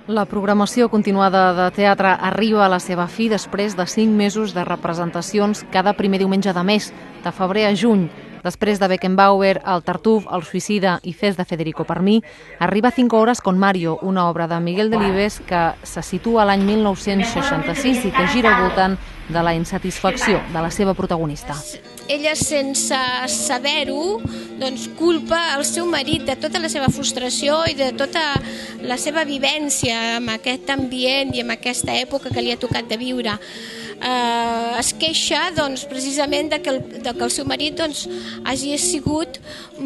La programació continuada de teatre arriba a la seva fi després de 5 mesos de representacions cada primer diumenge de mes, de febrer a juny. Després de Beckenbauer, El Tartuf, El Suïcida i Fes de Federico per mi, arriba 5 hores con Mario, una obra de Miguel Delibes que se situa a l'any 1966 i que gira al voltant de la insatisfacció de la seva protagonista. Ella, sense saber-ho, culpa el seu marit de tota la seva frustració i de tota la seva vivència en aquest ambient i en aquesta època que li ha tocat de viure. Es queixa precisament de que el seu marit hagi sigut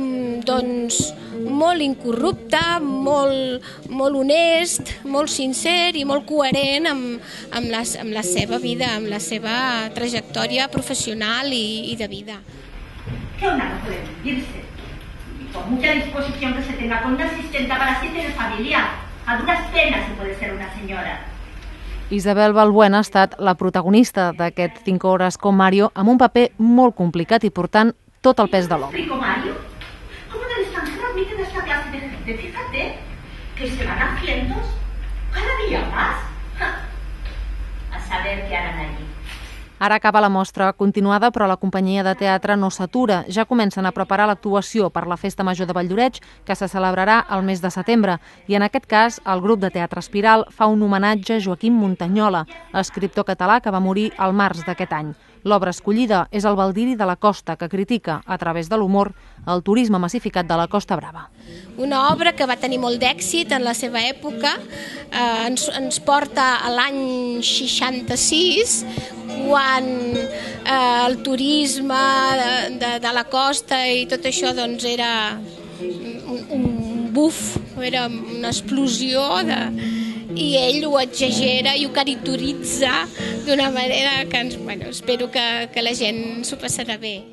molt incorrupte, molt honest, molt sincer i molt coherent amb la seva vida, amb la seva trajectòria professional i de vida. ¿Qué onda no puede vivirse? Y por mucha disposición que se tenga con una asistenta para así tener familia, a duras penas se puede ser una señora. Isabel Balbuena ha estat la protagonista d'aquest 5 hores con Mario amb un paper molt complicat i portant tot el pes de l'obra. Mario, ¿cómo en el extranjero admiten a esta clase de gente? Fíjate que se van a cientos, cada día más. A saber qué harán allí. Ara acaba la mostra continuada, però la companyia de teatre no s'atura. Ja comencen a preparar l'actuació per la Festa Major de Valldoreix, que se celebrarà al mes de setembre. I en aquest cas, el grup de teatre Espiral fa un homenatge a Joaquim Montañola, escriptor català que va morir al març d'aquest any. L'obra escollida és el Baldiri de la Costa, que critica, a través de l'humor, el turisme massificat de la Costa Brava. Una obra que va tenir molt d'èxit en la seva època, ens porta a l'any 66, quan el turisme de la costa i tot això era un buf, era una explosió i ell ho exagera i ho caricaturitza d'una manera que espero que la gent s'ho passarà bé.